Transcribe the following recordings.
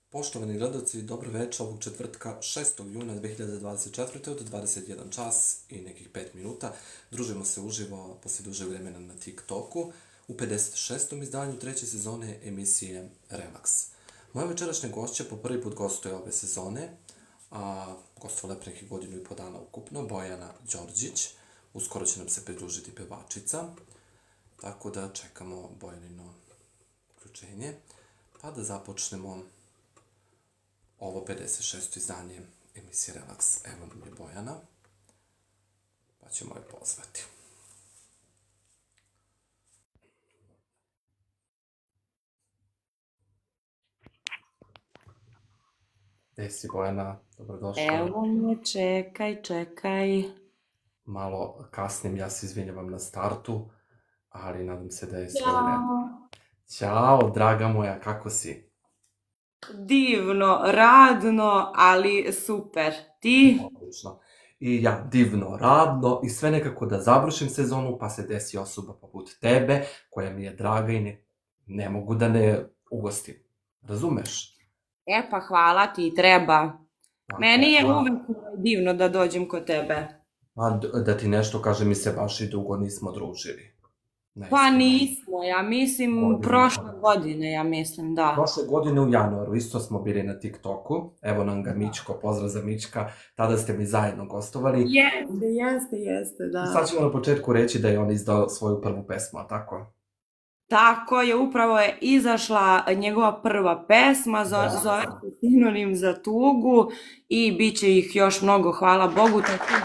Poštovani gledalci, dobro večer ovog četvrtka 6. juna 2024. od 21 čas i nekih 5 minuta. Družimo se uživo poslije dužeg vremena na TikToku u 56. izdanju treće sezone emisije Relax. Moja večerašnja gošća po prvi put gostuje ove sezone, a gostovala pre nekih godinu i po dana ukupno, Bojana Đorđić. Uskoro će nam se pridružiti pevačica, tako da čekamo Bojanino uključenje, pa da započnemo ovo 56. izdanje emisije Relax. Evo nam je Bojana, pa ćemo je pozvati. Gde si, Bojana? Dobrodošla. Evo me, čekaj. Malo kasnim, ja se izvinjavam na startu, ali nadam se da je sve u redu. Ćao, draga moja, kako si? Divno, radno, ali super. Ti? Odlično. I ja divno, radno i sve nekako da završim sezonu, pa se desi osoba poput tebe, koja mi je draga i ne mogu da ne ugostim. Razumeš? Pa hvala ti, treba. Tako, Meni je uvek divno da dođem kod tebe. Pa da ti nešto kaže, mi se baš i dugo nismo družili. Pa nismo, ja mislim prošle godine, ja mislim, da. Prošle godine u januaru isto smo bili na TikToku, evo nam ga Mičko, pozdrav za Mička, tada ste mi zajedno gostovali. Jeste, da. Sad ćemo na početku reći da je on izdao svoju prvu pesmu, a tako? Tako je, upravo je izašla njegova prva pesma, zove se Sinonim za tugu i bit će ih još mnogo, hvala Bogu, tako da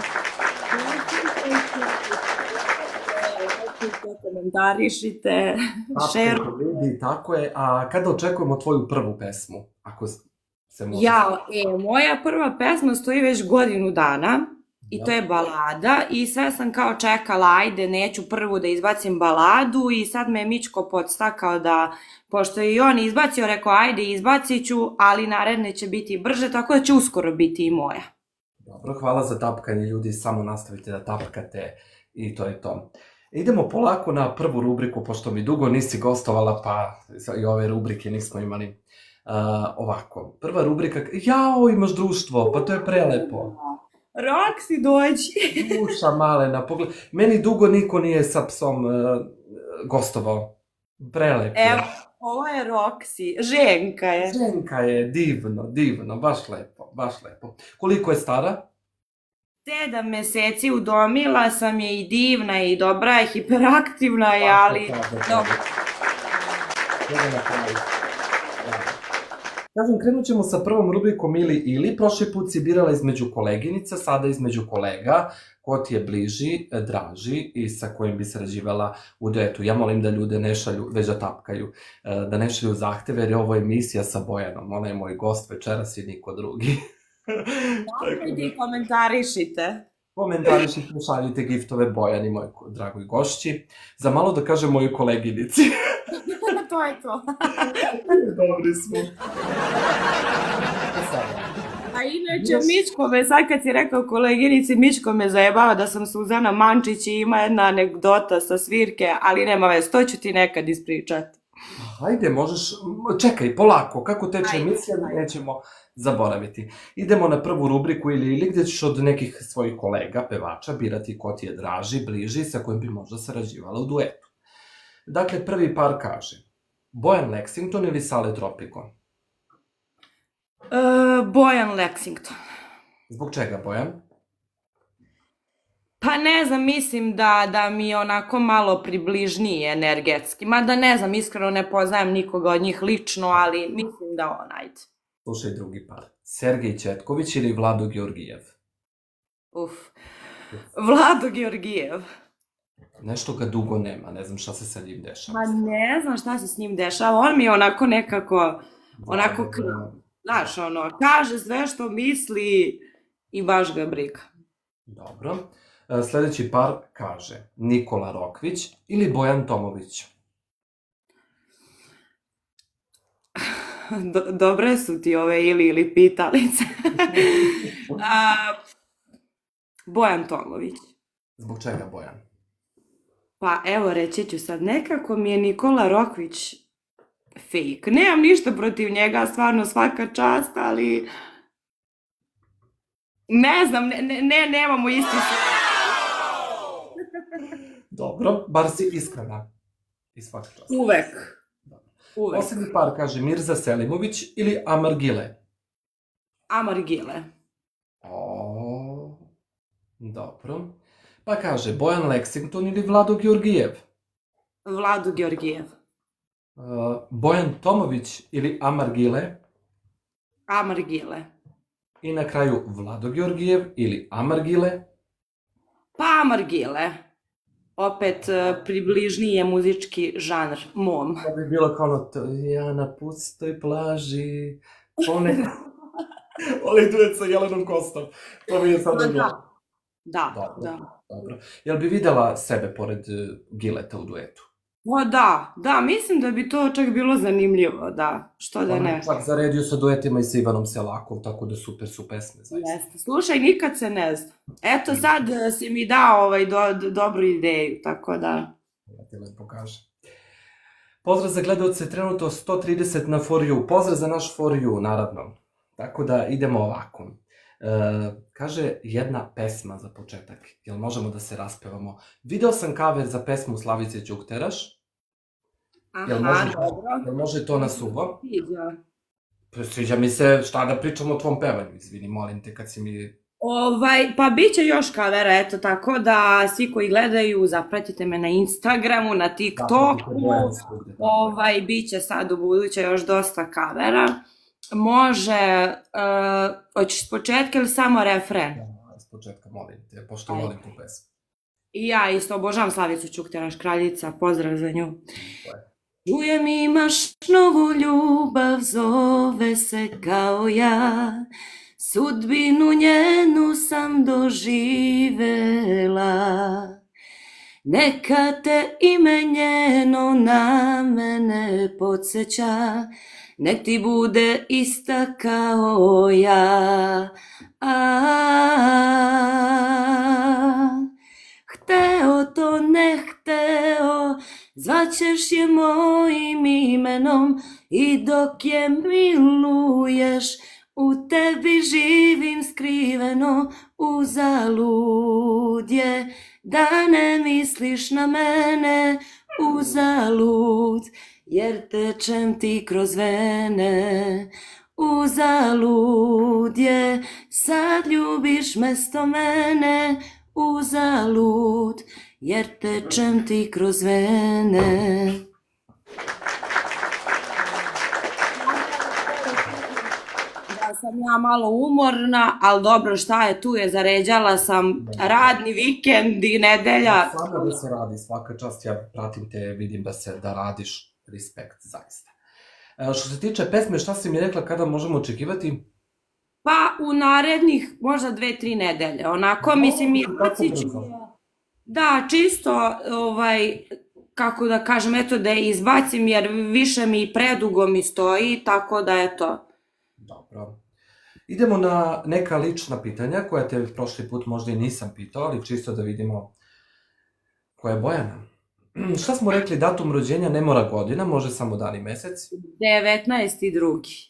komentarišite, šerujte. Tako je, a kada očekujemo tvoju prvu pesmu, ako se može? Moja prva pesma stoji već godinu dana i to je balada i sve sam kao čekala, ajde, neću prvu da izbacim baladu i sad me je Mičko podstakao da, pošto je i on izbacio, rekao ajde izbacit ću, ali naredne će biti brže, tako da će uskoro biti i moja. Dobro, hvala za tapkanje ljudi, samo nastavite da tapkate i to je to. Idemo polako na prvu rubriku, pošto mi dugo nisi gostovala, pa i ove rubrike nismo imali. Ovako, prva rubrika, jao, imaš društvo, pa to je prelepo. Roksi, dođi. Duša malena, pogledaj, meni dugo niko nije sa psom gostovao. Prelepo. Evo, ovo je Roksi, ženka je. Ženka je, divno, baš lepo. Koliko je stara? 7 meseci, udomila sam je i divna i dobra je, hiperaktivna je, ali dobro. Kažem, krenut ćemo sa prvom rubrikom ili. Prošli put si birala između koleginica, sada između kolega. Ko ti je bliži, draži i sa kojim bi sarađivala u duetu. Ja molim da ljude ne šalju, već da tapkaju, da ne šalju zahteve, jer je ovo emisija sa Bojanom. Ona je moj gost večeras i niko drugi. Napravite i komentarišite. Komentarišite, šaljite giftove Bojani, moj dragoj gošći. Za malo da kažem mojoj koleginici. To je to. Dobri smo. A inače, Mičko me, sad kad si rekao koleginici, Mičko me zajebava da sam Suzana Mančić i ima jedna anegdota sa svirke, ali nema veze, to ću ti nekad ispričati. Ajde, možeš, čekaj, polako, kako teče emisija, nećemo zaboraviti. Idemo na prvu rubriku ili gdje ćeš od nekih svojih kolega, pevača, birati ko ti je draži, bliži, sa kojim bi možda sarađivala u duetu. Dakle, prvi par kaže, Bojan Lexington ili Sale Tropico? Bojan Lexington. Zbog čega Bojan? Pa ne znam, mislim da mi je onako malo približniji energetski. Mada ne znam, iskreno ne poznajem nikoga od njih lično, ali mislim da on, ajde. Slušaj drugi par, Sergej Četković ili Vlado Georgijev? Vlado Georgijev. Nešto ga dugo nema, ne znam šta se sa njim dešava. Ma ne znam šta se s njim dešava, on mi je onako nekako, znaš, kaže sve što misli i baš ga briga. Dobro. Sljedeći par kaže Nikola Rokvić ili Bojan Tomović? Dobre su ti ove ili pitalice. Bojan Tomović. Zbog čega Bojan? Pa evo reći ću sad, nekako mi je Nikola Rokvić fake. Nemam ništa protiv njega, stvarno svaka čast, ali ne znam, nemamo isti svijet. Dobro, bar si iskrena. I svaka čast. Uvek. Uvek. Posljednji par kaže Mirza Selimović ili Amar Gile? Amar Gile. Dobro. Pa kaže Bojan Lexington ili Vlado Georgijev? Vlado Georgijev. Bojan Tomović ili Amar Gile? Amar Gile. I na kraju Vlado Georgijev ili Amar Gile? Pa Amar Gile. Opet približnije muzički žanr mom. To bi bilo kao ja na pustoj plaži, onaj duet sa Jelenom Kostom. To mi je sad dobro. Da. Dobro. Jel bi videla sebe pored Gileta u duetu? O da, mislim da bi to čak bilo zanimljivo, da, što da ne. Čak zaredio sa duetima i sa Ivanom Selakov, tako da super su pesme, zaista. Jeste, slušaj, nikad se ne zna. Eto sad si mi dao dobru ideju, tako da. Ja ti lepo kažem. Pozdrav za gledalce, trenutno 130 na For You. Pozdrav za naš For You, naravno. Tako da idemo ovako. Kaže jedna pesma za početak, jel možemo da se raspevamo? Video sam cover za pesmu Slavice Đukteraš. Jel može to na suvo? Sviđa mi se, šta da pričam o tvom pevanju, izvini, molim te kad si mi... Pa bit će još kavera, eto, tako da svi koji gledaju, zapratite me na Instagramu, na TikToku, bit će sad u buduće još dosta kavera. Može, hoćeš s početka ili samo refren? S početka, molim te, pošto volim tu pesmu. I ja isto obožavam Slavicu Ćukteraš, kraljica, pozdrav za nju. Čujem imaš novu ljubav, zove se kao ja, sudbinu njenu sam doživela. Neka te ime njeno na mene podsjeća, nek ti bude ista kao ja. Hteo to ne hteo, zvaćeš je mojim imenom i dok je miluješ, u tebi živim skriveno, uzalud je da ne misliš na mene, uzalud, jer tečem ti kroz vene. Uzalud je, sad ljubiš mesto mene, uzalud, jer tečem ti kroz vene. Da sam ja malo umorna, ali dobro, šta je, tu je, zaređala sam radni vikend i nedelja. Samo da se radi, svaka čast, ja pratim te, vidim da radiš, respekt, zaista. Što se tiče pesme, šta si mi rekla, kada možemo očekivati? Pa u narednih možda 2-3 nedelje, onako, mislim, izbacit ću. Da, čisto, kako da kažem, eto da je izbacim, jer više mi predugo mi stoji, tako da eto. Dobro. Idemo na neka lična pitanja, koja te prošli put možda i nisam pitao, ali čisto da vidimo koja je Bojana. Šta smo rekli, datum rođenja ne mora godina, može samo dan i mesec? 19.2.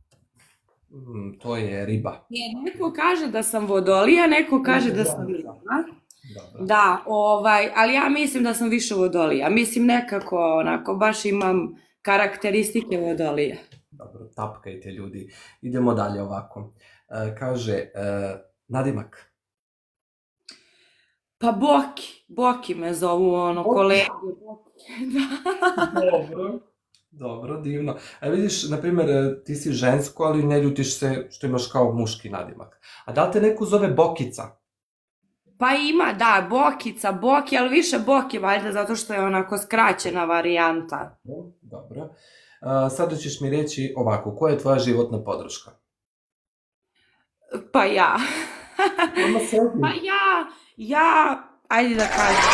To je riba. Neko kaže da sam vodolija, neko kaže da sam riba. Da, ali ja mislim da sam više vodolija. Mislim nekako, onako, baš imam karakteristike vodolija. Dobro, tapkajte ljudi. Idemo dalje ovako. Kaže, nadimak. Pa Boki me zovu, kolege. Dobro, divno. A vidiš, na primjer, ti si žensko, ali ne ljutiš se što imaš kao muški nadimak. A da li te neko zove Bokica? Pa ima, da, Bokica, Boki, ali više Boki, valjda, zato što je onako skraćena varijanta. Dobro. Sada ćeš mi reći ovako, koja je tvoja životna podrška? Pa ja. Pa ja, ajde da kažem.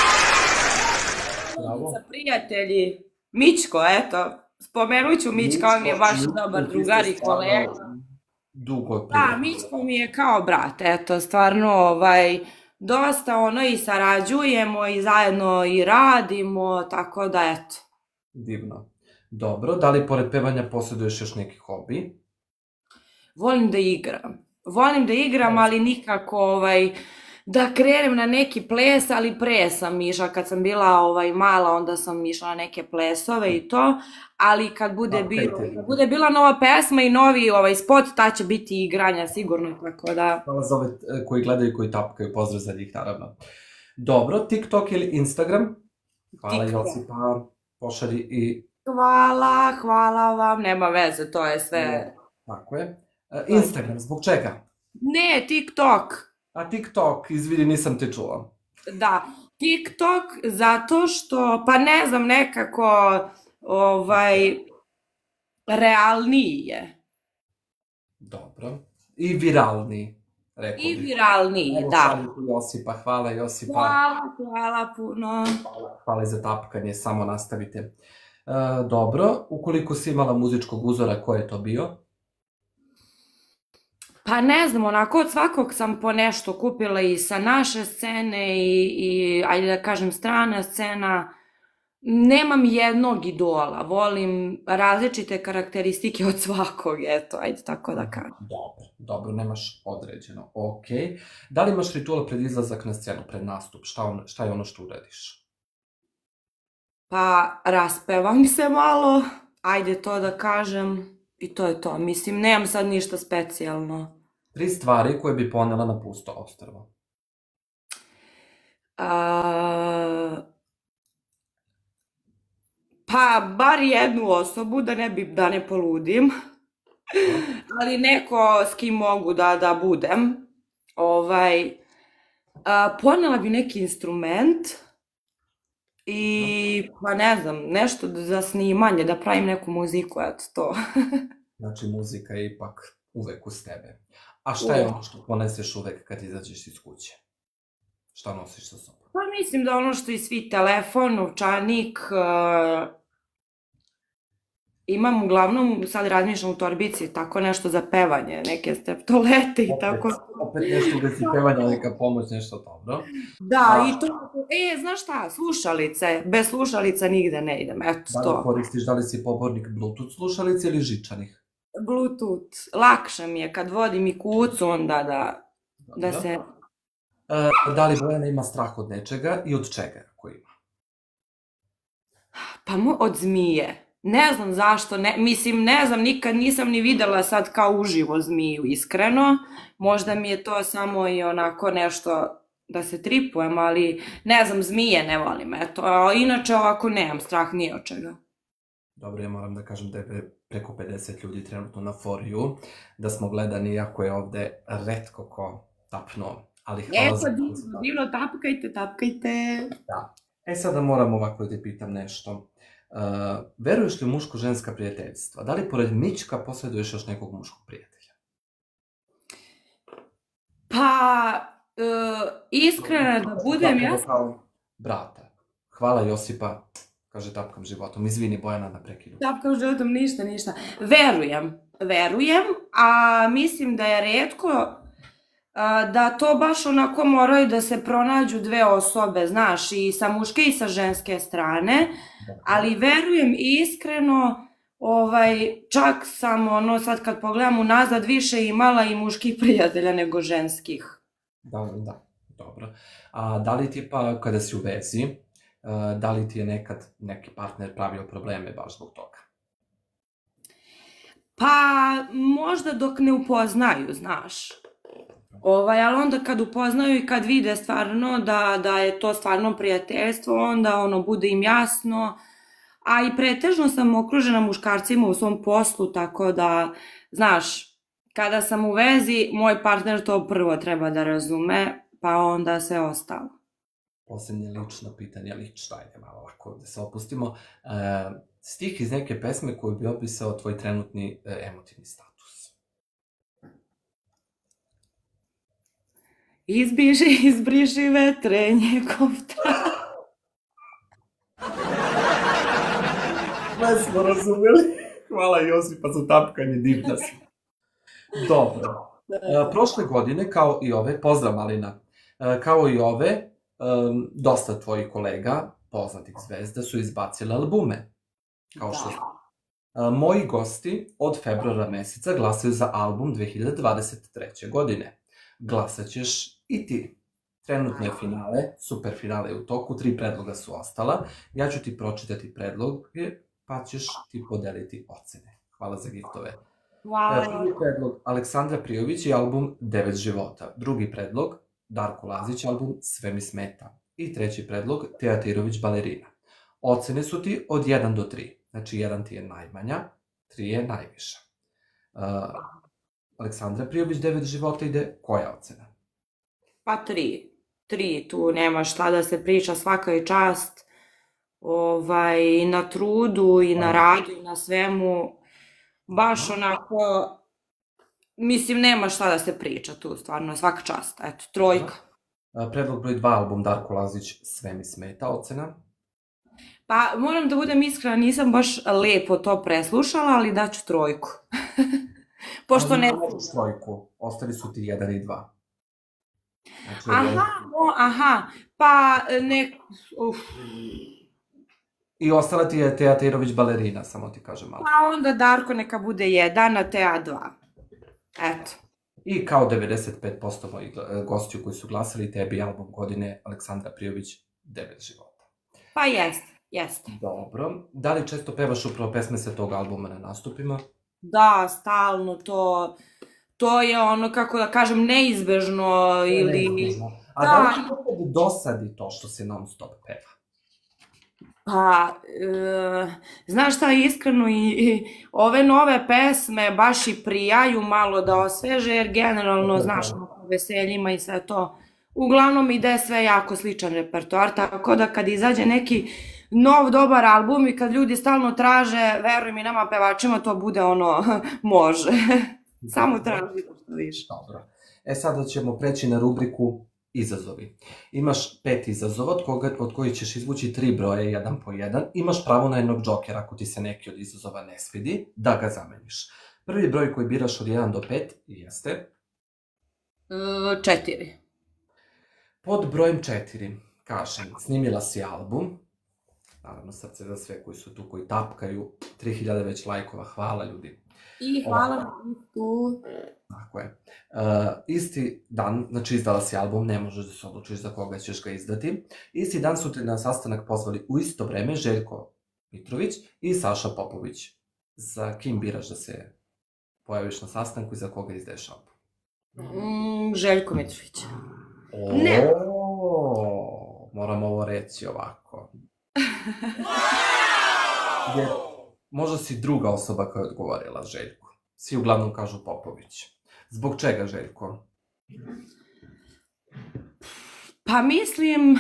Prijatelji, Mičko, eto, spomenut ću Mička, on mi je baš dobar drugar i kolega. Da, Mičko mi je kao brat, eto, stvarno, dosta i sarađujemo i zajedno i radimo, tako da, eto. Divno. Dobro, da li pored pevanja posjeduješ još neki hobi? Volim da igram. Volim da igram, ali nikako da krenem na neki ples, ali pre sam išla. Kad sam bila mala, onda sam išla na neke plesove i to. Ali kad bude bila nova pesma i novi spot, ta će biti igranja sigurno, tako da... Hvala za ove koji gledaju i koji tapkaju, pozdrav za njih naravno. Dobro, TikTok ili Instagram? Hvala Josipa, pošalji i... Hvala vam, nema veze, to je sve... Tako je. Instagram, zbog čega? Ne, TikTok. A TikTok, izvini, nisam te čula. Da, TikTok zato što, pa ne znam, nekako, realniji je. Dobro. I viralniji, rekao bih. I viralniji, da. Josipa, hvala Josipa. Hvala puno. Hvala i za tapkanje, samo nastavite. Dobro, ukoliko si imala muzičkog uzora, ko je to bio? Pa ne znam, onako od svakog sam po nešto kupila i sa naše scene i ajde da kažem strana scena. Nemam jednog idola, volim različite karakteristike od svakog, eto, ajde tako da kažem. Dobro, nemaš određeno, okej. Da li imaš ritual pred izlazak na scenu, pred nastup, šta je ono što uradiš? Pa raspevam se malo, ajde to da kažem. I to je to. Mislim, nemam sad ništa specijalno. 3 stvari koje bi ponela na pusto ostrvo. Pa, bar jednu osobu, da ne poludim. Ali neko s kim mogu da budem. Ponela bi neki instrument. I, pa ne znam, nešto za snimanje, da pravim neku muziku, eto to. Znači, muzika je ipak uvek uz tebe. A šta je ono što poneseš uvek kad izađeš iz kuće? Šta nosiš sa sobom? Pa mislim da ono što i svi, telefon, novčanik, imam uglavnom, sad razmišljam u torbici, tako nešto za pevanje, neke steptolete i tako. Opet nešto gde si pevanja, neka pomoć, nešto dobro. Da, i to, znaš šta, slušalice, bez slušalica nigde ne idem, eto to. Da li koristiš, da li si pobornik Bluetooth slušalice ili žičanih? Bluetooth, lakše mi je kad vodim i kucu, onda da se... Da li Bojana ima strah od nečega i od čega ako ima? Pa od zmije. Ne znam zašto, mislim, ne znam, nikad nisam ni videla sad kao uživo zmiju, iskreno. Možda mi je to samo i onako nešto da se tripujem, ali ne znam, zmije ne volim, eto. A inače ovako nemam strah ni od čega. Dobro, ja moram da kažem da je preko 50 ljudi trenutno na For You, da smo gledani, iako je ovde retko ko tapno, ali hvala za... Divno, tapkajte. Da. Sada moram ovako da te pitam nešto. Veruješ li u muško-ženska prijateljstva? Da li pored Mićka posjeduješ još nekog muškog prijatelja? Pa, iskreno da budem jasno... Brata. Hvala Josipa, kaže tapkam životom. Izvini Bojana da prekinu. Tapkam životom, ništa. Verujem, a mislim da je retko da to baš onako moraju da se pronađu dve osobe, znaš, i sa muške i sa ženske strane, ali verujem iskreno, čak sam, sad kad pogledam unazad, više imala i muških prijatelja nego ženskih. Da, dobro. A da li ti pa, kada si u vezi, da li ti je nekad neki partner pravio probleme baš zbog toga? Pa, možda dok ne upoznaju, znaš. Ali onda kad upoznaju i kad vide stvarno da je to stvarno prijateljstvo, onda bude im jasno. A i pretežno sam okružena muškarcima u svom poslu, tako da, znaš, kada sam u vezi, moj partner to prvo treba da razume, pa onda sve ostalo. Posljednje lično pitanje, ajde malo ovako da se opustimo. Stih iz neke pesme koji bi opisao tvoj trenutni emotivni status. Izbriši vetre njegov trak. Sve smo razumeli. Hvala Josipa za tapkanje, divna si. Dobro. Prošle godine, kao i ove, pozdrav Malina, kao i ove, dosta tvojih kolega, poznatih zvezda, su izbacile albume. Moji gosti od februara meseca glasaju za album 2023. godine. Glasat ćeš i ti. Trenutno je finale, super finale je u toku, 3 predloga su ostala. Ja ću ti pročitati predloge, pa ćeš ti podeliti ocene. Hvala za giftove. Prvi predlog Aleksandra Prijović i album 9 života. Drugi predlog Darko Lazić, album Sve mi smeta. I treći predlog Teja Tirović, Balerina. Ocene su ti od 1 do 3. Znači 1 ti je najmanja, 3 je najviša. Aleksandra Prijović, 9 života ide, koja ocena? Pa 3. 3, tu nema šta da se priča, svaka je čast. I na trudu, i na radu, i na svemu. Baš onako, mislim, nema šta da se priča tu, stvarno, svaka čast. Eto, 3. Predlog broj 2, album Darko Lazić, Sve mi smeta, ocena? Pa, moram da budem iskrena, nisam baš lepo to preslušala, ali daću 3. Pošto ne... Ali 3, ostali su ti 1 i 2. Aha, pa ne... I ostala ti je Teja Tirović, Balerina, samo ti kažem malo. Pa onda Darko neka bude 1, a Teja 2. Eto. I kao 95% mojih gostiju koji su glasali, tebi album godine Aleksandra Prijović, 9 života. Pa jeste. Dobro. Da li često pevaš upravo pesme sa tog albuma na nastupima? Da, stalno to je ono, kako da kažem, neizbežno ili... A da li ti nekad dosadi to što se non stop peva? Pa, znaš šta, iskreno i ove nove pesme baš i prijaju malo da osveže, jer generalno, znaš, po veseljima i sve to, uglavnom ide sve jako sličan repertoar, tako da kad izađe neki nov dobar album i kad ljudi stalno traže, veruj mi, nama pevačima to bude ono, može. Samo traži što više. Dobro. Sada ćemo preći na rubriku izazovi. Imaš 5 izazova, od kojih ćeš izvući 3 broje, 1 po 1. Imaš pravo na jednog džokera, ako ti se neki od izazova ne svidi, da ga zameniš. Prvi broj koji biraš od 1 do 5 jeste? 4. Pod brojem 4, kažem, snimila si album, naravno srce za sve koji su tu, koji tapkaju, 3000 već lajkova, hvala ljudi. I hvala na tu. Tako je. Isti dan, znači izdala si album, ne možeš da se odlučiš za koga ćeš ga izdati. Isti dan su te na sastanak pozvali u isto vreme Željko Mitrović i Saša Popović. Za kim biraš da se pojaviš na sastanku i za koga izdaješ album? Željko Mitrović. Ne. Moram ovo reći ovako. Jer možda si druga osoba koja je odgovorila Željko. Svi uglavnom kažu Popović. Zbog čega, Željko? Pa mislim...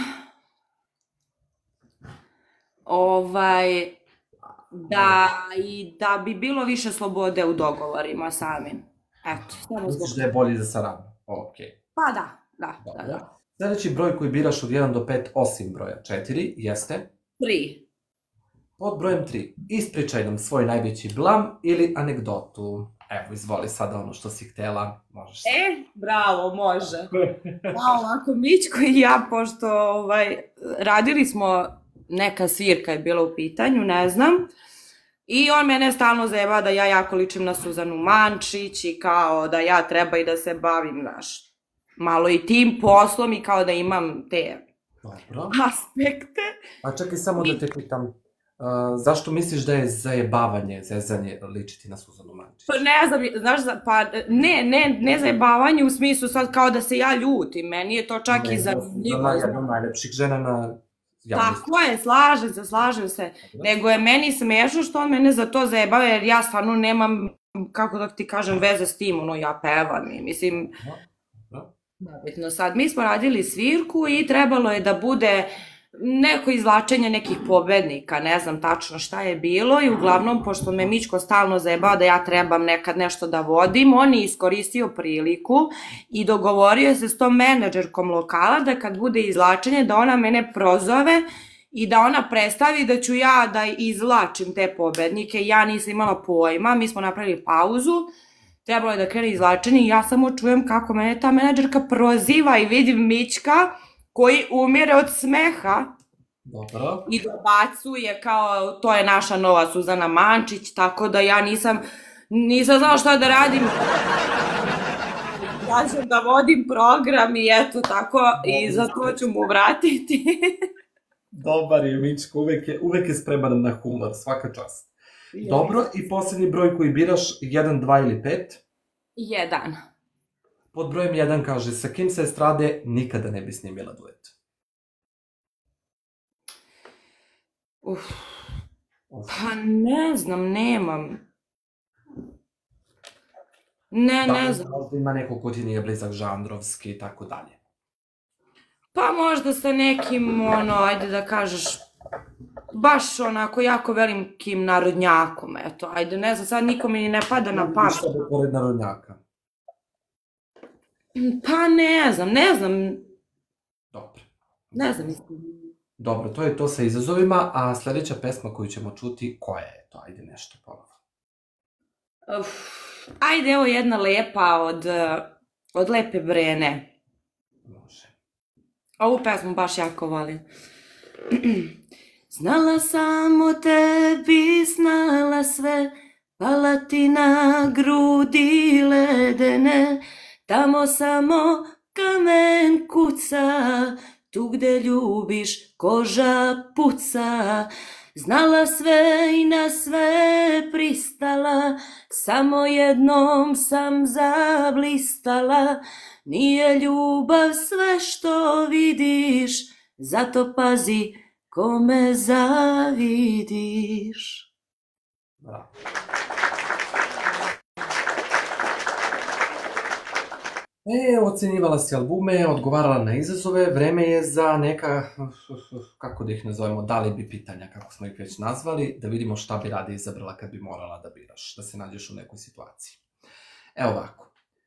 da bi bilo više slobode u dogovorima samim. Eto, samo zbog... Misliš da je bolji za saradnju? Okej. Pa da. Sljedeći broj koji biraš od 1 do 5, osim broja 4, jeste? 3. Pod brojem 3, ispričaj nam svoj najveći blam ili anegdotu. Evo, izvoli sada ono što si htjela, možeš sad. Bravo, može. Ovako, Mićko i ja, pošto radili smo, neka svirka je bila u pitanju, ne znam, i on mene stalno zajebao da ja jako ličim na Suzanu Mančić i kao da ja treba i da se bavim, znaš, malo i tim poslom i kao da imam te aspekte. A čekaj samo da te pitam, zašto misliš da je zajebavanje, zezanje ličiti na Suzanu Mančić? Pa ne znam, znaš, pa ne zajebavanje u smislu sad kao da se ja ljutim, meni je to čak i zanimljivo. Jedna od najlepših žena na javnosti. Tako je, slažem se, nego je meni smešno što on mene za to zajebava, jer ja stvarno nemam, kako da ti kažem, veze s tim, ono, ja pevam i mislim, nebitno sad, mi smo radili svirku i trebalo je da bude neko izvlačenje nekih pobednika, ne znam tačno šta je bilo i uglavnom, pošto me Mićko stalno zajebao da ja trebam nekad nešto da vodim, on je iskoristio priliku i dogovorio se s tom menadžerkom lokala da kad bude izvlačenje da ona mene prozove i da ona predstavi da ću ja da izvlačim te pobednike. Ja nisam imala pojma, mi smo napravili pauzu, trebalo je da krene izvlačenje i ja samo čujem kako mene ta menadžerka proziva i vidim Mićka koji umire od smeha Dobro. I dobacuje kao to je naša nova Suzana Mančić, tako da ja nisam znala šta da radim. Ja ću da vodim program i eto tako i za to ću mu vratiti. Dobar je, Mičko, uvek je spreman na humor, svaka čast. Dobro, i posljednji broj koji biraš, 1, 2 ili 5? 1. Pod brojem 1 kaže, sa kim sa estrade nikada ne bi snimila duet? Pa ne znam, nemam. Ne znam. Možda ima neko ko ti nije blizak žanrovski i tako dalje. Pa možda sa nekim, ajde da kažeš, baš onako jako velikim narodnjakom, eto, ajde, ne znam, sad nikome ni ne pada na pamet. Šta bi pored narodnjaka? Pa ne znam. Dobro. Ne znam. Dobro, to je to sa izazovima, a sljedeća pesma koju ćemo čuti, koja je to? Ajde nešto ponovo. Ajde, evo jedna lepa od Lepe Brene. Može. Ovu pesmu baš jako volim. Znala sam o tebi, znala sve, pala ti na grudi ledene, tamo samo kamen kuca, tu gde ljubiš koža puca. Znala sve i na sve pristala, samo jednom sam zablistala. Nije ljubav sve što vidiš, zato pazi kome zavidiš. Bravo. Ocenjivala si albume, odgovarala na izazove, vreme je za neka, kako da ih nazovemo, da li bi pitanja, kako smo ih već nazvali, da vidimo šta bi Rade izabrala kad bi morala da biraš, da se nađeš u nekoj situaciji. Evo ovako.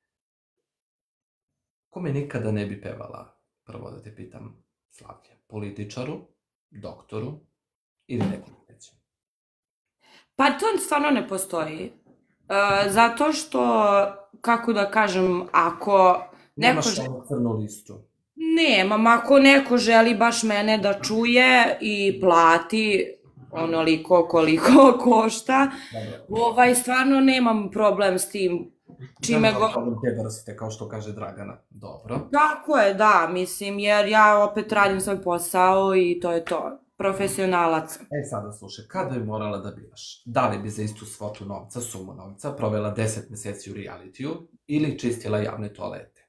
Kome nikada ne bi pevala, prvo da te pitam, Slavlje, političaru, doktoru ili nekom trećem? Pa to stvarno ne postoji. Zato što, kako da kažem, ako neko Nemaš onu crnu listu. Nemam, ako neko želi baš mene da čuje i plati onoliko koliko košta, stvarno nemam problem s tim. Čime Nemam problem te vrste, kao što kaže Dragana. Dobro. Tako je, da, mislim, jer ja opet radim svoj posao i to je to. Profesionalac. Sada slušaj, kada bi morala da biraš? Da li bi za istu svotu novca, sumu novca, provela 10 meseci u realitiju ili čistila javne toalete?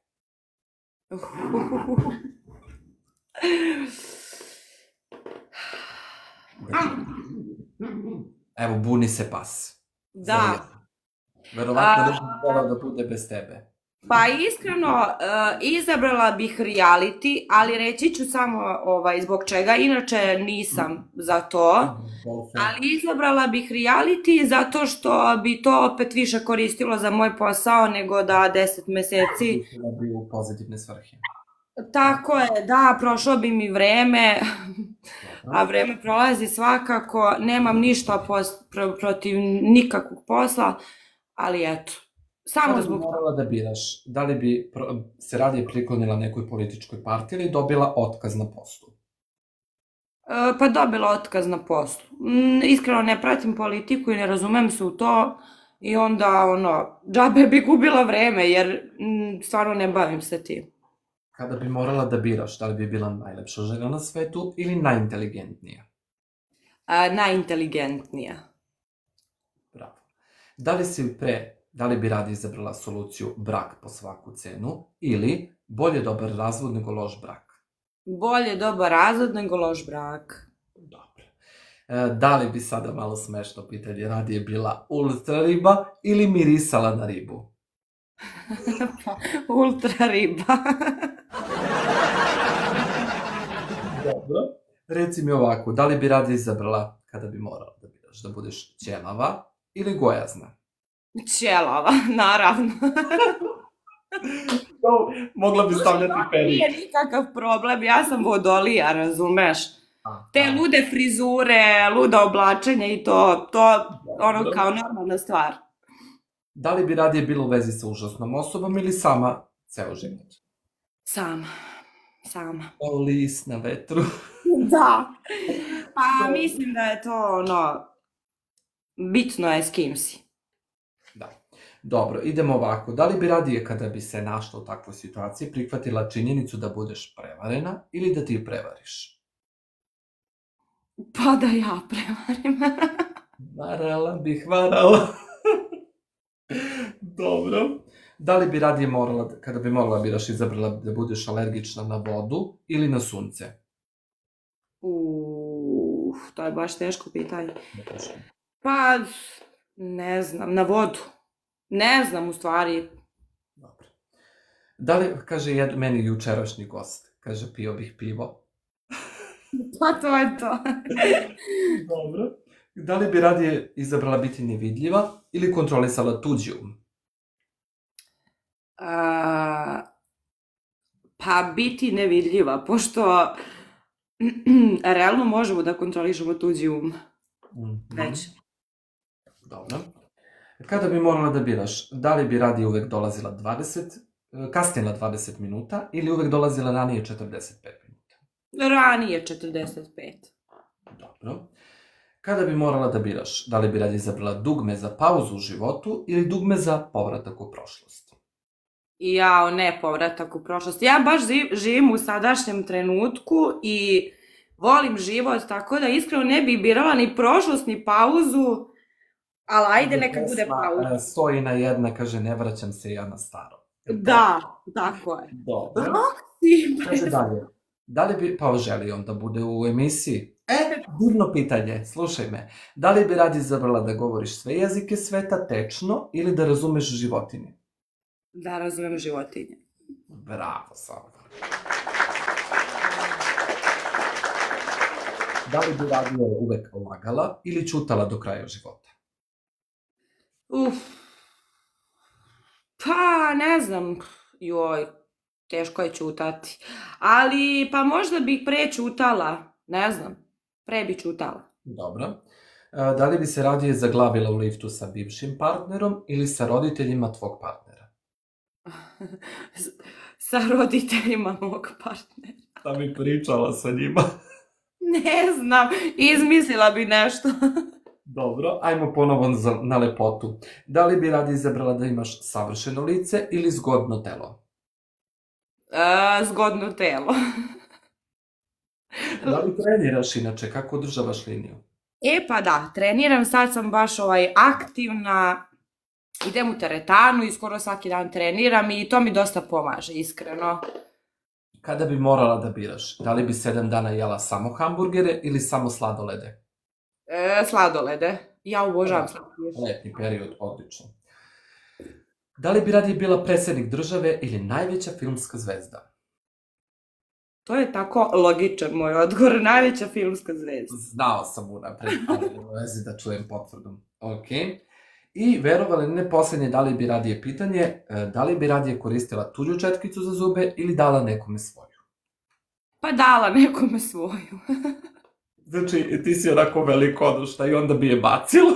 Evo, buni se pas. Da. Verovatno da bi htjela da bude bez tebe. Pa iskreno, izabrala bih reality, ali reći ću samo zbog čega, inače nisam za to, ali izabrala bih reality zato što bi to opet više koristilo za moj posao nego da 10 meseci. Da bi u pozitivne svrhe. Tako je, da, prošlo bi mi vreme, a vreme prolazi svakako, nemam ništa protiv nikakvog posla, ali eto. Samo zbog toga. Morala da biraš, da li bi se radije priklonila nekoj političkoj partiji ili dobila otkaz na poslu? Pa dobila otkaz na poslu. Iskreno ne pratim politiku i ne razumem se u to i onda džabe bi gubila vreme jer stvarno ne bavim se tim. Kada bi morala da biraš, da li bi bila najlepša žena na svetu ili najinteligentnija? Najinteligentnija. Bravo. Da li bi radije izabrala soluciju brak po svaku cenu ili bolje dobar razvod nego loš brak? Bolje dobar razvod nego loš brak. Dobro. Da li bi sada malo smešno pitanje radije bila ultra riba ili mirisala na ribu? Ultra riba. Dobro. Reci mi ovako, da li bi radije izabrala kada bi morala da biraš, da budeš ćelava ili gojazna? Ćelava, naravno. Mogla bi stavljati perik. Nije nikakav problem, ja sam vodolija, razumeš? Te lude frizure, luda oblačenja i to kao normalna stvar. Da li bi radije bila u vezi sa užasnom osobom ili sama ceo život? Sama. Kao list na vetru. Da. Pa mislim da je to bitno je s kim si. Da. Dobro, idemo ovako. Da li bi radije kada bi se našla u takvoj situaciji prihvatila činjenicu da budeš prevarena ili da ti je prevariš? Pa da ja prevarim. Varala bih varala. Dobro. Da li bi radije morala, kada bi morala biraš izabrala da budeš alergična na vodu ili na sunce? To je baš teško pitanje. Pa, ne znam, na vodu. Ne znam, u stvari. Dobro. Da li, kaže meni jučerašnji gost, kaže pio bih pivo. Pa to je to. Dobro. Da li bi radije izabrala biti nevidljiva ili kontrolisala tuđi um? Pa biti nevidljiva, pošto realno možemo da kontrolišemo tuđi um. Već. Dobro. Kada bi morala da biraš, da li bi radije uvek dolazila kasnila 20 minuta ili uvek dolazila ranije 45 minuta? Ranije 45. Dobro. Kada bi morala da biraš, da li bi radije izabrala dugme za pauzu u životu ili dugme za povratak u prošlost? Jao, ne povratak u prošlost. Ja baš živim u sadašnjem trenutku i volim život, tako da iskreno ne bih birala ni prošlost, ni pauzu, ali ajde neka bude pauza. Stoji jedna, kaže, ne vraćam se ja na staro. Da, tako je. Dobro. Kaže dalje. Da li bi, pa želi on da bude u emisiji? Divno pitanje, slušaj me. Da li bi radije izabrala da govoriš sve jezike sveta tečno ili da razumeš životinje? Da razumem životinje. Bravo, Salva. Da li bi radije uvek lagala ili ćutala do kraja života? Pa, ne znam. Joj, teško je ćutati. Ali, pa možda bih pre ćutala. Ne znam. Pre bih ćutala. Dobro. Da li bi se radije zaglavila u liftu sa bivšim partnerom ili sa roditeljima tvog partnera? Sa roditeljima mog partnera. Da bi pričala sa njima. Ne znam, izmislila bi nešto. Dobro, ajmo ponovo na lepotu. Da li bi radije izabrala da imaš savršeno lice ili zgodno telo? Zgodno telo. Da li treniraš inače, kako održavaš liniju? Pa da, treniram, sad sam baš aktivna, idem u teretanu i skoro svaki dan treniram i to mi dosta pomaže, iskreno. Kada bi morala da biraš, da li bi 7 dana jela samo hamburgere ili samo sladolede? Sladolede. Ja obožavam sladolede. Letnji period, odlično. Da li bi radije bila predsjednik države ili najveća filmska zvezda? To je tako logičan moj odgovor, najveća filmska zvezda. Znao sam unapred, ali u vezi da čujem potvrdu. Ok. I verovali ne posljednje, da li bi radije pitanje, da li bi radije koristila tuđu četkicu za zube ili dala nekome svoju? Pa dala nekome svoju. Znači, ti si onako velikodušna i onda bi je bacila.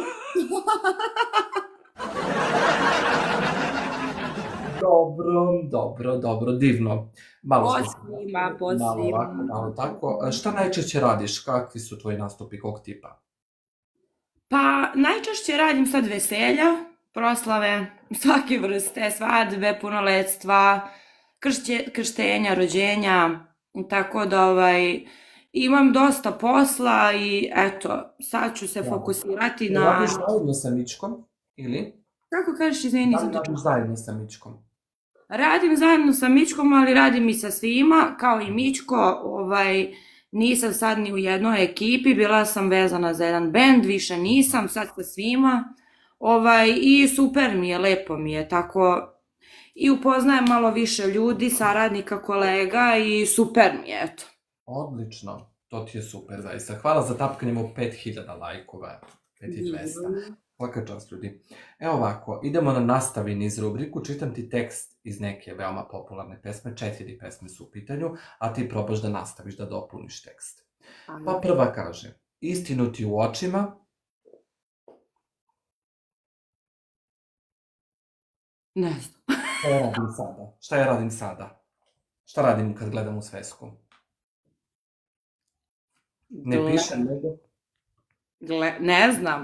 Dobro, divno. Po svima. Malo tako. Šta najčešće radiš? Kakvi su tvoji nastupi, kog tipa? Pa, najčešće radim sad veselja, proslave, svake vrste, svadbe, punoletstva, krštenja, rođenja, tako da imam dosta posla i eto, sad ću se fokusirati na... Radiš zajedno sa Mičkom ili? Kako kažeš, izvini? Da li radiš zajedno sa Mičkom? Radim zajedno sa Mičkom, ali radim i sa svima, kao i Mičko, nisam sad ni u jednoj ekipi, bila sam vezana za jedan bend, više nisam, sad sa svima, i super mi je, lepo mi je, tako, i upoznajem malo više ljudi, saradnika, kolega i super mi je, eto. Odlično, to ti je super, zaista. Hvala za tapkanjem u 5000 lajkova, 5200. Svaka čast, ljudi. Evo ovako, idemo na nastavi niz rubriku, čitam ti tekst iz neke veoma popularne pesme, 4 pesme su u pitanju, a ti probaš da nastaviš da dopuniš tekst. Pa prva kaže, istinu ti u očima. Ne znam. Šta ja radim sada? Šta radim kad gledam u svesku? Ne piše nego? Ne znam.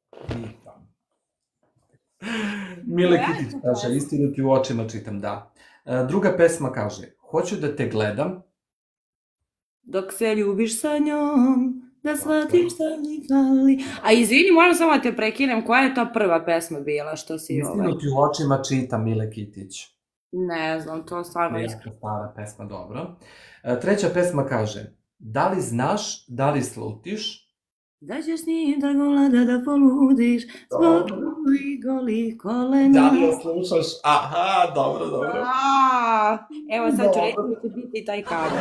Mile Kitić kaže, istinu ti u očima čitam, da. Druga pesma kaže, hoću da te gledam. Dok se ljubiš sa njom, da shvatiš šta mi fali. A izvini, moram samo da te prekinem, koja je ta prva pesma bila što si Istinu ti u očima čitam, Mile Kitić. Ne znam, to stvarno iskreno. Stara pesma, dobro. Treća pesma kaže, da li znaš, da li slutiš? Da ćeš s njim tako lada da poludiš, zbog tvojih golih kolena. Da li je slušaš? Aha, dobro. Evo sad ću reći da će biti taj kabel.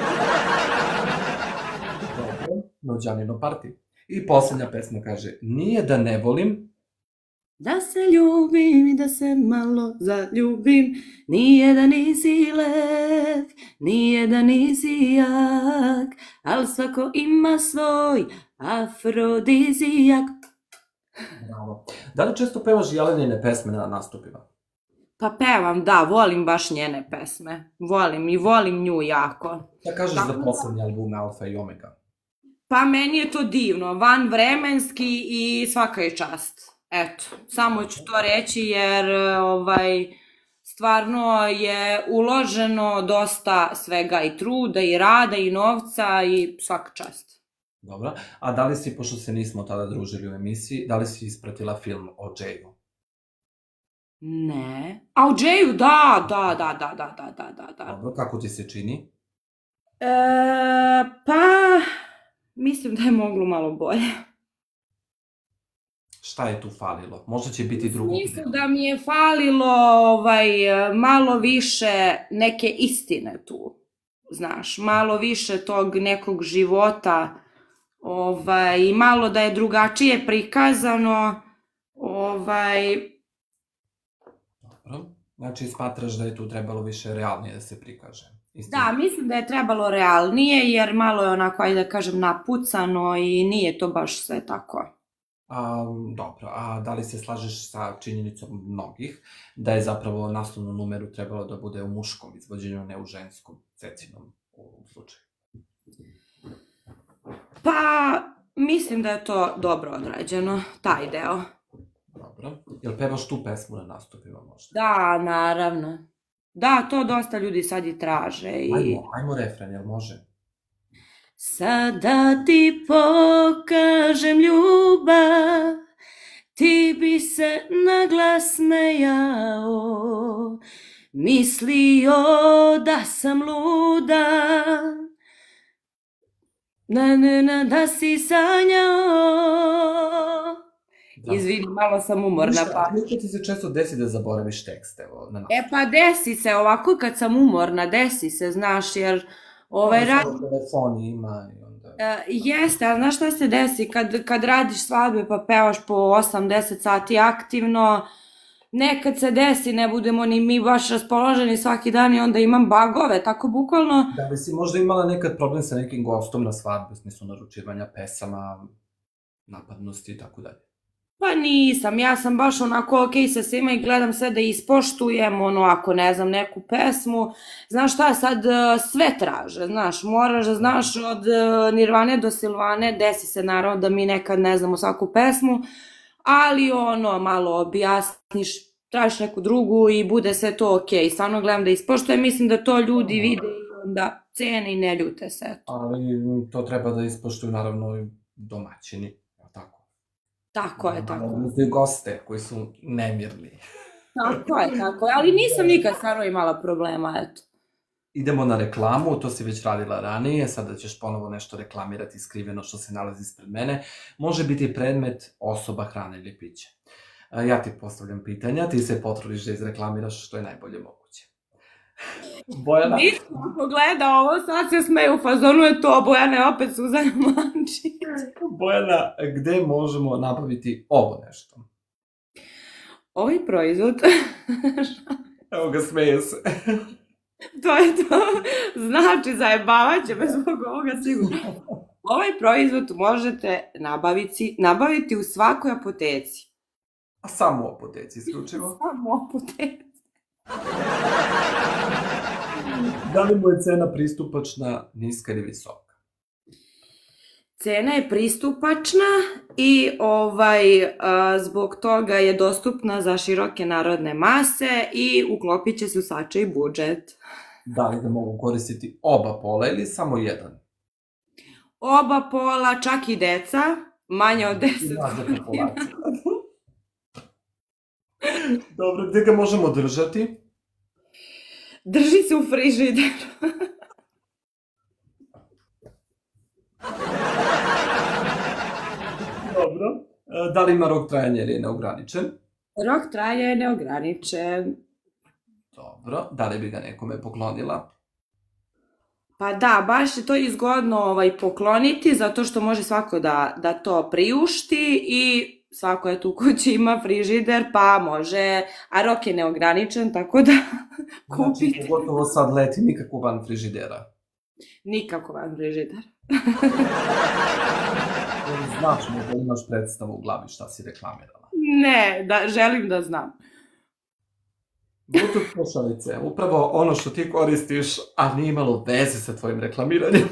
Dobro, Nođanino parti. I posljednja pesma kaže, nije da ne volim, da se ljubim i da se malo zaljubim, nije da nisi lep, nije da nisi jak, ali svako ima svoj afrodizijak. Bravo. Da li često pevaš Jelenine pesme na nastupima? Pa pevam, da, volim baš njene pesme. Volim i volim nju jako. Šta kažeš za poslednje albume Alfa i Omega? Pa meni je to divno, vanvremenski i svaka je čast. Eto, samo ću to reći jer stvarno je uloženo dosta svega i truda i rada i novca i svaka čast. Dobro, a da li si, pošto se nismo tada družili u emisiji, da li si ispratila film o Jay-u? Ne. A o Jay-u, da. Dobro, kako ti se čini? Pa, mislim da je moglo malo bolje. Šta je tu falilo? Možda će biti drugo. Mislim da mi je falilo malo više neke istine tu. Znaš, malo više tog nekog života. I malo da je drugačije prikazano. Dobro. Znači, smatraš da je tu trebalo više realnije da se prikaže? Da, mislim da je trebalo realnije, jer malo je onako, ajde da kažem, napucano i nije to baš sve tako. Dobro, a da li se slažeš sa činjenicom mnogih da je zapravo naslovnu numeru trebalo da bude u muškom izvođenju, ne u ženskom, Cecinom u ovom slučaju? Pa, mislim da je to dobro odrađeno, taj deo. Dobro, jel pevaš tu pesmu na nastupima možda? Da, naravno. Da, to dosta ljudi sad i traže. Ajmo refren, jel može? Sada ti pokažem ljubav, ti bi se naglas smejao, mislio da sam luda, da si sanjao. Izvini, malo sam umorna. Kako ti se često desi da zaboraviš tekst? Pa desi se ovako kad sam umorna, desi se, znaš, jer telefon ima i onda... Jeste, a znaš šta se desi kad radiš svadbe pa pevaš po 8-10 sati aktivno, nekad se desi, ne budemo ni mi baš raspoloženi svaki dan i onda imam bagove, tako bukvalno. Da li si možda imala nekad problem sa nekim gostom na svadbi, u smislu naručivanja pesama, napadnosti i tako dalje? Pa nisam, ja sam baš onako okej sa svima i gledam sve da ispoštujem, ako ne znam neku pesmu, znaš šta sad sve traže, znaš, moraš da znaš od Nirvane do Silvane, desi se naravno da mi nekad ne znamo svaku pesmu, ali malo objasniš, tražiš neku drugu i bude sve to okej, stvarno gledam da ispoštujem, mislim da to ljudi vide i onda cene i ne ljute se. Ali to treba da ispoštuju naravno i domaćini. Tako je. I goste koji su nemirni. Tako je, ali nisam nikad stvarno imala problema, eto. Idemo na reklamu, to si već radila ranije, sada ćeš ponovo nešto reklamirati skriveno što se nalazi ispred mene. Može biti predmet, osoba, hrana ili piće. Ja ti postavljam pitanja, ti se potrudiš da izreklamiraš što je najbolje moguće. Bojana? Nisam pogleda ovo, sad se smeju u fazonu, je to, Bojana je opet Suzana Mančić. Bojana, gde možemo nabaviti ovo nešto? Ovaj proizvod... Evo ga, smeje se. To je to, znači zajebavat će me zbog ovoga sigurno. Ovaj proizvod možete nabaviti u svakoj apoteci. A samo u apoteci, isključivo? Samo u apoteci. Da li mu je cena pristupačna, niska ili visoka? Cena je pristupačna i zbog toga je dostupna za široke narodne mase i uklopit će se u svačiji budžet. Da li ga mogu koristiti oba pola ili samo jedan? Oba pola, čak i deca, manje od 10 godina. Dobro, gdje ga možemo držati? Drži se u frižideru. Dobro. Da li ima rok trajanja ili je neograničen? Rok trajanja je neograničen. Dobro. Da li bi ga nekome poklonila? Pa da, baš je to izgodno pokloniti, zato što može svako da to priušti i svako je tu kući ima frižider, pa može, a rok je neograničen, tako da kupite. Znači, pogotovo sad leti, nikako van frižidera. Nikako van frižidera. Znaš možda imaš predstavu u glavi šta si reklamirala? Ne, želim da znam. Bluetooth slušalice, upravo ono što ti koristiš, a nije imalo veze sa tvojim reklamiranjem.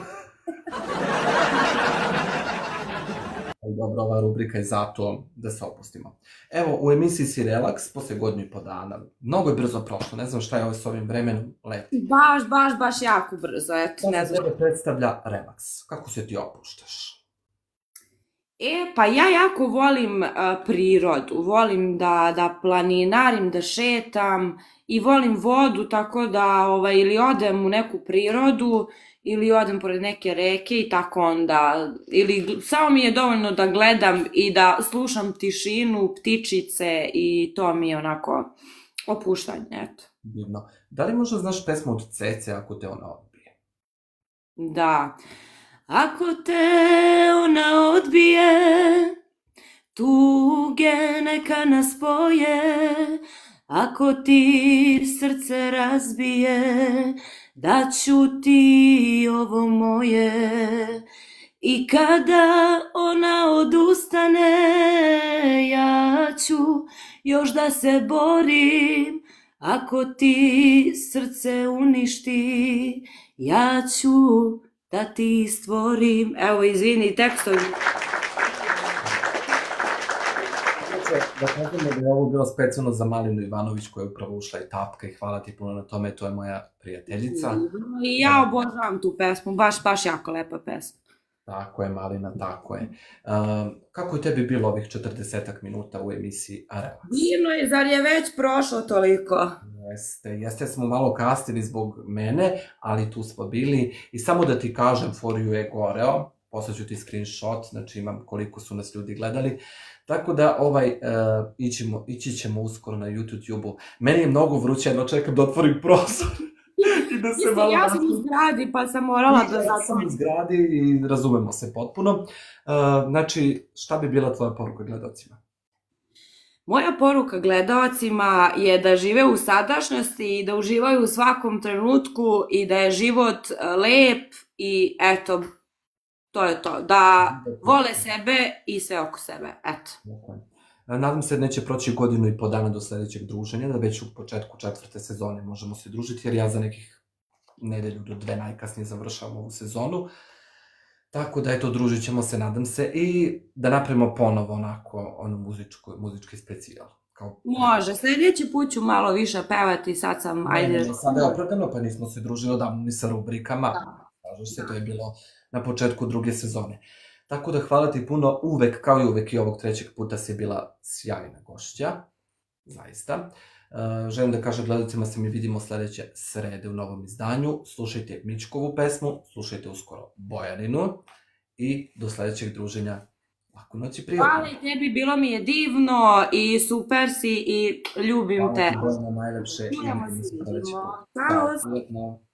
Dobro, ova rubrika je zato da se opustimo. Evo, u emisiji si Relaks, poslije godinu i po dana. Mnogo je brzo prošlo, ne znam šta je s ovim vremenom leti. Baš jako brzo, eto, ne znam. Kako tebe predstavlja relaks? Kako se ti opuštaš? Pa ja jako volim prirodu, volim da planinarim, da šetam i volim vodu, tako da ili odem u neku prirodu ili odem pored neke reke i tako onda, ili samo mi je dovoljno da gledam i da slušam tišinu, ptičice i to mi je onako opuštanje, eto. Divno. Da li možda znaš pesmu od Cece ako te ona odbije? Da. Ako te ona odbije, tuge neka nas spoje, ako ti srce razbije, daću ti ovo moje. I kada ona odustane, ja ću još da se borim, ako ti srce uništi, ja ću da ti stvorim. Evo, izvini, tekstovi. Da kažemo da je ovo bilo specijalno za Malinu Ivanović koja je upravo ušla i tapka i hvala ti puno na tome, to je moja prijateljica. I ja obožavam tu pesmu, baš jako lepa pesma. Tako je, Malina, tako je. Kako je tebi bilo ovih 40 minuta u emisiji Relaks? Divno je, zar je već prošlo toliko? Jeste, smo malo kasnili zbog mene, ali tu smo bili. I samo da ti kažem, for you je goreo, poslaću ti screenshot, znači imam koliko su nas ljudi gledali. Tako da ići ćemo uskoro na YouTube-u. Meni je mnogo vruće, jedno čekam da otvorim prozor. Ja sam u zgradi, pa sam morala da Ja sam u zgradi i razumemo se potpuno. Znači, šta bi bila tvoja poruka gledalcima? Moja poruka gledalcima je da žive u sadašnjosti i da uživaju u svakom trenutku i da je život lep i eto, to je to. Da vole sebe i sve oko sebe, eto. Nadam se da neće proći godinu i po dana do sljedećeg druženja, da već u početku 4. sezone možemo se družiti, jer ja za nekih nedelju do 2 najkasnije završavam ovu sezonu. Tako da, eto, družit ćemo se, nadam se, i da napravimo ponovo onako muzički specijal. Može, sljedeći put ću malo više pevati, sad sam, ajde... Sada je opravdano, pa nismo se družili odavno ni sa rubrikama. Kažeš se, to je bilo na početku 2. sezone. Tako da hvala ti puno, uvek, kao i uvek i ovog 3. puta si bila sjajna gošća, zaista. Želim da kažem gledalcima se mi vidimo sljedeće srede u novom izdanju. Slušajte Mičkovu pesmu, slušajte uskoro Bojaninu i do sljedećeg druženja. Laku noć i prijatno. Hvala i tebi, bilo mi je divno i super si i ljubim te. Hvala ti, Bojana, najlepše. Čujemo se, vidimo. Ćao.